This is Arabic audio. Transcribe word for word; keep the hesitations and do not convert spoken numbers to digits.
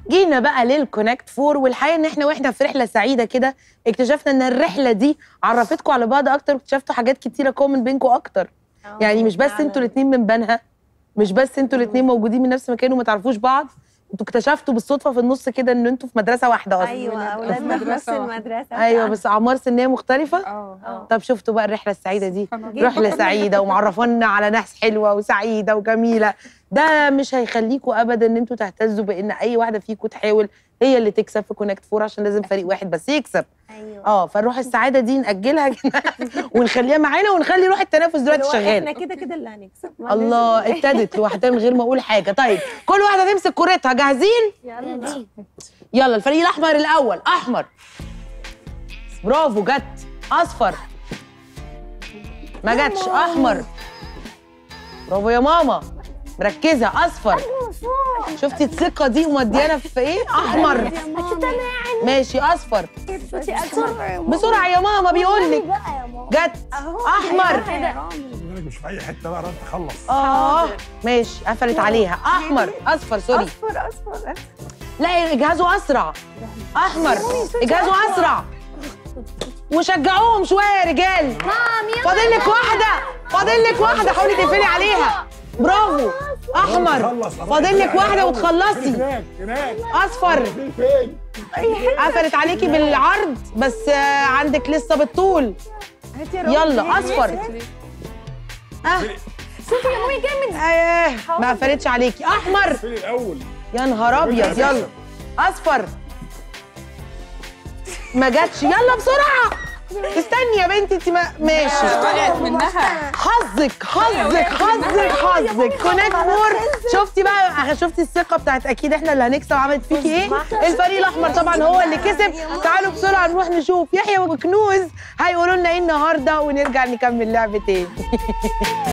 جينا بقى للكونكت فور، والحقيقه ان احنا واحنا في رحله سعيده كده اكتشفنا ان الرحله دي عرفتكم على بعض اكتر، واكتشفتوا حاجات كتيره كومن بينكم اكتر. يعني مش بس انتوا الاثنين من بنها، مش بس انتوا الاثنين موجودين من نفس المكان وما تعرفوش بعض، انتوا اكتشفتوا بالصدفه في النص كده ان انتوا في مدرسه واحده اصلا. ايوه اولادنا في نفس المدرسه. ايوه بس اعمار سنيه مختلفه. اه طب شفتوا بقى الرحله السعيده دي، رحله سعيده ومعرفانا على ناس حلوه وسعيده وجميله. ده مش هيخليكوا ابدا ان انتوا تهتزوا بان اي واحده فيكم تحاول هي اللي تكسب في كونكت فور، عشان لازم فريق واحد بس يكسب. ايوه اه فنروح السعاده دي ناجلها ونخليها معانا ونخلي روح التنافس دلوقتي شغال. احنا كده كده اللي هنكسب. الله ابتدت لوحدها من غير ما اقول حاجه. طيب كل واحده تمسك كورتها. جاهزين؟ يلا يلا الفريق الاحمر الاول. احمر برافو، جت. اصفر ما جاتش. احمر برافو يا ماما، مركزه. اصفر شفتي الثقه دي ومديانا في ايه؟ احمر ماشي. اصفر بسرعه يا ماما بيقول لك. جت. احمر مش في اي حته بقى، انت خلص. اه ماشي قفلت عليها. احمر. اصفر سوري. اصفر اصفر لا اجهزوا اسرع. احمر اجهزوا اسرع وشجعوهم شويه يا رجال. فاضل لك واحده، فاضل لك واحده، حاولي تقفلي عليها. برافو. احمر فاضل لك واحده وتخلصي. اصفر قفلت عليكي بالعرض بس عندك لسه بالطول. يلا اصفر. اه شوفي يا مامي جامد. ايه ما قفلتش عليكي. احمر يا نهار ابيض. يلا اصفر ما جاتش. يلا بسرعه. استني يا بنتي انت. ما ماشي طلعت منها. حظك حظك حظك حظك. كونكت فور. شفتي بقى، شفتي الثقه بتاعت اكيد احنا اللي هنكسب عملت فيكي ايه؟ الفريق الاحمر طبعا هو اللي كسب. تعالوا بسرعه نروح نشوف يحيى وكنوز هيقولوا لنا ايه النهارده ونرجع نكمل لعبه تاني.